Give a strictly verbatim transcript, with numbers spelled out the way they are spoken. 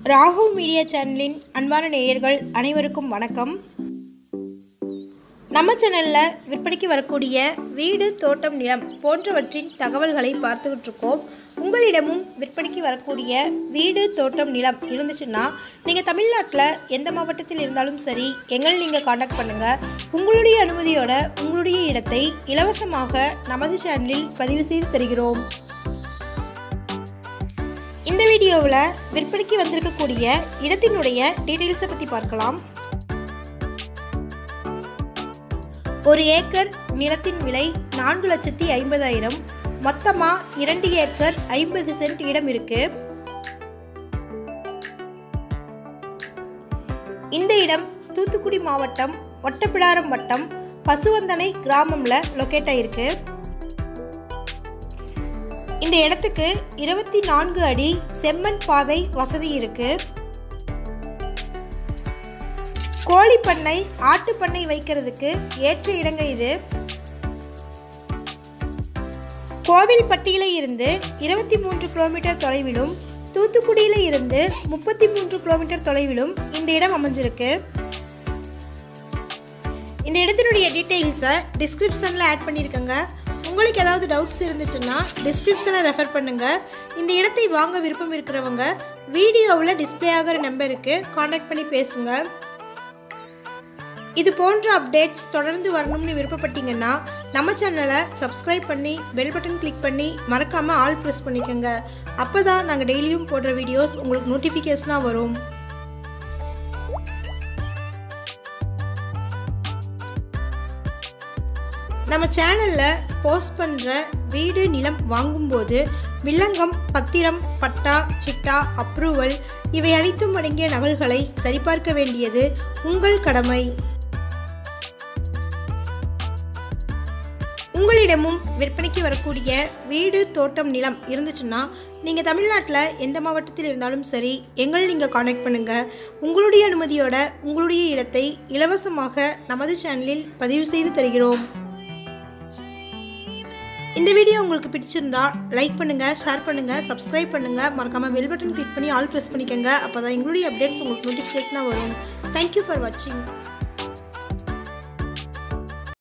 Rahu media சேனலின் அன்பான நேயர்கள் அனைவருக்கும் வணக்கம். நம்ம சேனலில் விற்பனைக்கு வரக்கூடிய வீடு, தோட்டம், நிலம் போன்றவற்றின் தகவல்களை பார்த்துக்கிட்டு இருக்கோம். உங்களிடமும் விற்பனைக்கு வரக்கூடிய வீடு, தோட்டம், நிலம் இருந்துச்சுன்னா நீங்கள் தமிழ்நாட்டில் எந்த மாவட்டத்தில் இருந்தாலும் சரி, எங்களை நீங்கள் காண்டாக்ட் பண்ணுங்கள். உங்களுடைய அனுமதியோட உங்களுடைய இடத்தை இலவசமாக நமது சேனலில் பதிவு செய்து தருகிறோம். இந்த வீடியோவில் விற்பனைக்கு வந்திருக்கக்கூடிய இடத்தினுடைய டீட்டெயில்ஸை பற்றி பார்க்கலாம். ஒரு ஏக்கர் நிலத்தின் விலை நான்கு லட்சத்தி ஐம்பதாயிரம். மொத்தமாக இரண்டு ஏக்கர் ஐம்பது சென்ட் இடம் இருக்கு. இந்த இடம் தூத்துக்குடி மாவட்டம் ஒட்டப்பிடாரம் வட்டம் பசுவந்தனை கிராமம்ல லொக்கேட் ஆயிருக்கு. இந்த இடத்துக்கு இருபத்தி நான்கு அடி செம்மண் பாதை வசதி இருக்கு. கோழி பண்ணை, ஆட்டு பண்ணை வைக்கிறதுக்கு ஏற்ற இடங்க இது. கோவில்பட்டியில இருந்து இருபத்தி மூன்று கிலோமீட்டர் தொலைவிலும், தூத்துக்குடியில இருந்து முப்பத்தி மூன்று கிலோமீட்டர் தொலைவிலும் இந்த இடம் அமைஞ்சிருக்கு. இந்த இடத்தினுடைய டீட்டெயில்ஸை டிஸ்கிரிப்ஷனில் ஆட் பண்ணியிருக்கேங்க. உங்களுக்கு ஏதாவது டவுட்ஸ் இருந்துச்சுன்னா டிஸ்கிரிப்ஷனை ரெஃபர் பண்ணுங்கள். இந்த இடத்தை வாங்க விருப்பம் இருக்கிறவங்க வீடியோவில் டிஸ்பிளே ஆகிற நம்பருக்கு காண்டாக்ட் பண்ணி பேசுங்க. இது போன்ற அப்டேட்ஸ் தொடர்ந்து வரணும்னு விருப்பப்பட்டீங்கன்னா நம்ம சேனலை சப்ஸ்கிரைப் பண்ணி பெல் பட்டன் கிளிக் பண்ணி மறக்காமல் ஆல் ப்ரெஸ் பண்ணிக்கோங்க. அப்போ தான் நாங்கள் டெய்லியும் போடுற வீடியோஸ் உங்களுக்கு நோட்டிஃபிகேஷனாக வரும். நம்ம சேனலில் போஸ்ட் பண்ணுற வீடு, நிலம் வாங்கும்போது வில்லங்கம், பத்திரம், பட்டா, சிட்டா, அப்ரூவல் இவை அனைத்தும் அடங்கிய நகல்களை சரிபார்க்க வேண்டியது உங்கள் கடமை. உங்களிடமும் விற்பனைக்கு வரக்கூடிய வீடு, தோட்டம், நிலம் இருந்துச்சுன்னா நீங்கள் தமிழ்நாட்டில் எந்த மாவட்டத்தில் இருந்தாலும் சரி, எங்களை நீங்கள் காண்டாக்ட் பண்ணுங்கள். உங்களுடைய அனுமதியோட உங்களுடைய இடத்தை இலவசமாக நமது சேனலில் பதிவு செய்து தருகிறோம். இந்த வீடியோ உங்களுக்கு பிடிச்சிருந்தா லைக் பண்ணுங்கள், ஷேர் பண்ணுங்கள், சப்ஸ்கிரைப் பண்ணுங்கள். மறக்காமல் பெல் பட்டன் கிளிக் பண்ணி ஆல் ப்ரெஸ் பண்ணிக்கோங்க. அப்போ தான் எங்களுடைய அப்டேட்ஸ் உங்களுக்கு நோட்டிஃபிகேஷனாக வரும். தேங்க்யூ ஃபார் வாட்சிங்.